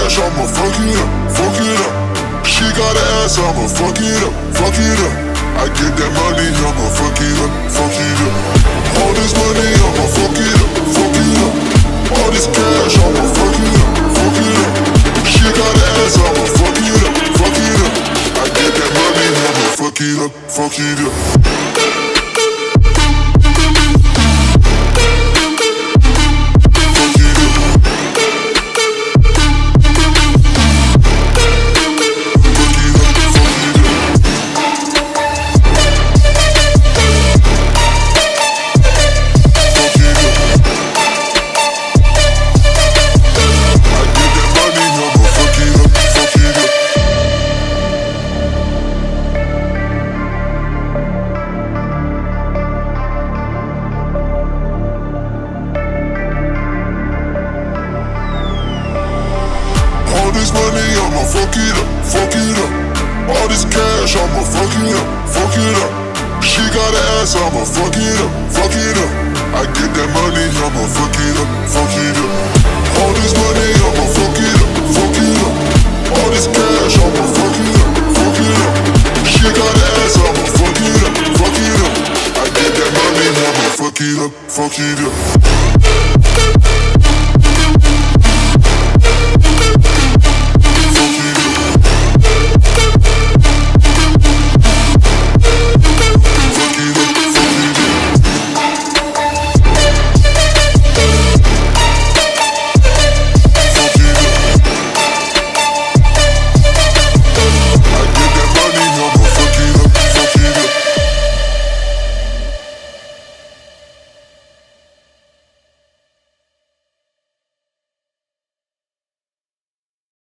cash, I'ma fuck it up, fuck it up. She got an ass, I'ma fuck it up, fuck it up. I get that money, I'ma fuck it up, fuck it up. All this money, I'ma fuck it up, fuck it up. All this cash, I'ma fuck it up, fuck it up. She got an ass, I'ma fuck it up, fuck it up. I get that money, I'ma fuck it up, fuck it up. All this money, I'ma fuck it up, fuck it up. All this cash, I'ma fuck it up, fuck it up. She got an ass, I'ma fuck it up, fuck it up. I get that money, I'ma fuck it up, fuck